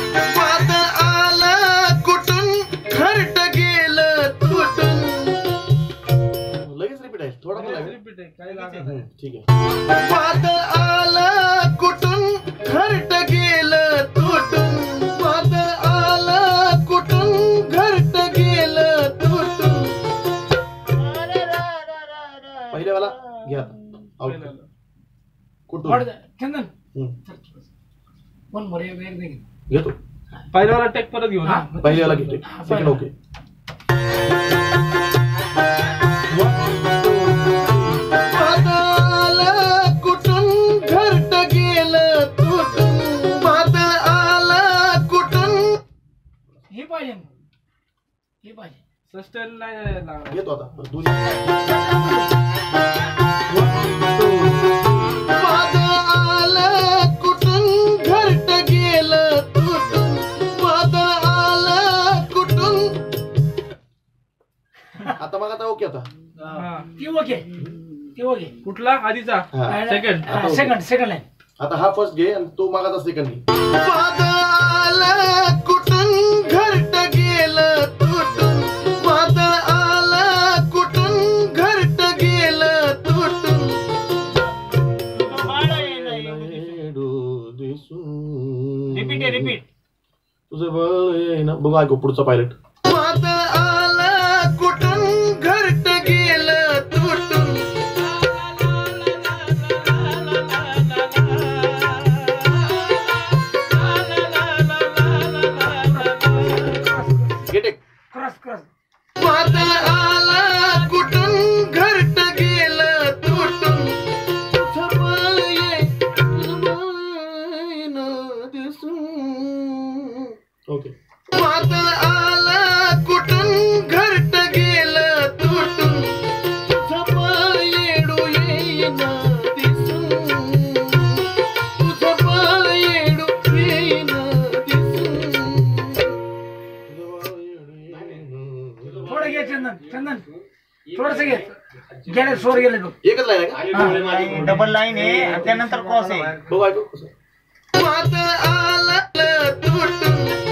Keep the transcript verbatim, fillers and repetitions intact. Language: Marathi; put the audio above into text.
वाद आलं कुठून घरट गेलं तुटून. लगेच रिपीट आहे थोडा रिपीट आहे काय लागत नाही. ठीक आहे. वाद आलं कुठून घरट गेलं तुटून. वाद आलं कुठून घरट गेलं तुटून. पहिल्या वाला घ्या कुठून चंदन पण मरे वेग नाही घेतो. पहिल्या वाला टेक परत घेऊ ना. पहिल्या वाला घेतो सेकंड. ओके. वाद आलं कुठून घरट गेलं तुटून. वाद आलं कुठून. हे पाहिजे हे पाहिजे सस्टेन नाही घेतो आता दुसरी. वाद आलं कुठून घरट गेलं तुटून. वाद आलं कुठून. आता मग आता ओके. आता ती ओके ती ओके. कुठला आधीचा सेकंड सेकंड सेकंड लाईन. आता हा फर्स्ट घे आणि तो मागाचा सेकंड घे. वाद आलं कुठून घरट गेलं तुटून. वाद आलं कुठून घरट गेलं तुटून. रिपीट आहे रिपीट. तुझं बळ ना बघू ऐकू पुढचा पायलट. वाद आलं कुठून घरट गेलं तुटून. गेट एक क्रॉस क्रॉस. वाद आलं कुठून घरट गेलं तुटून. तुझं बळ ये न दिसून. ओके. वाद आलं कुठून घरट गेलं तुटून. तुझं बळ येडू येईन दिसून. तुझं बळ येडू येईन दिसून. थोडं घे चंदन चंदन थोडस घे. गेले सोर गेले बघ. एकच लाईन आहे का? डबल लाईन आहे आणि त्यानंतर क्रॉस आहे. बघू ऐकू. वाद आलं तुटून.